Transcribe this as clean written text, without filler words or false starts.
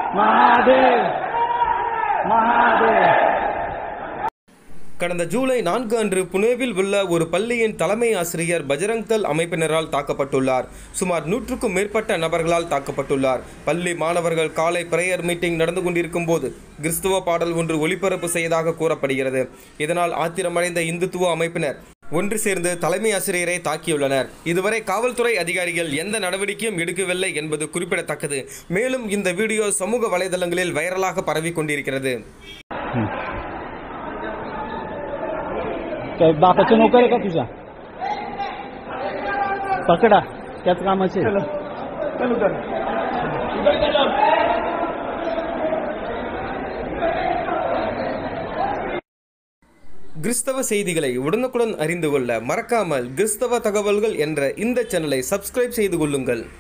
महादेव महादेव கடந்த ஜூலை 4 அன்று புனேவில் உள்ள ஒரு பள்ளியின் தலைமை ஆசிரியர் பஜ்ரங் தள் அமைப்பினரால் தாக்கப்பட்டுள்ளார். சுமார் 100க்கும் மேற்பட்ட நபர்களால் தாக்கப்பட்டுள்ளார். பள்ளி மாணவர்கள் காலை பிரேயர் மீட்டிங் நடந்து கொண்டிருக்கும் போது கிறிஸ்துவ பாடல் ஒன்று ஒளிபரப்பு செய்ததாக கூறப்படுகிறது. இதனால் ஆத்திரமடைந்த இந்துத்துவ அமைப்பினர் ஒன்று சேர்ந்து தலைமை ஆசிரியரை தாக்கியுள்ளனர். இதுவரை காவல்துறை அதிகாரிகள் எந்த நடவடிக்கையும் எடுக்கவில்லை என்பது குறிப்பிடத்தக்கது. மேலும் இந்த வீடியோ சமூக வலைதளங்களில் வைரலாக பரவி கொண்டிருக்கிறது. बापाचं नोकर आहे का तुझा? पकडा, त्याच कामाचे. கிறிஸ்தவ செய்திகளை உடனுக்குடன் அறிந்து கொள்ள மறக்காமல் கிறிஸ்தவ தகவல்கள் என்ற இந்த சேனலை சப்ஸ்கிரைப் செய்து கொள்ளுங்கள்.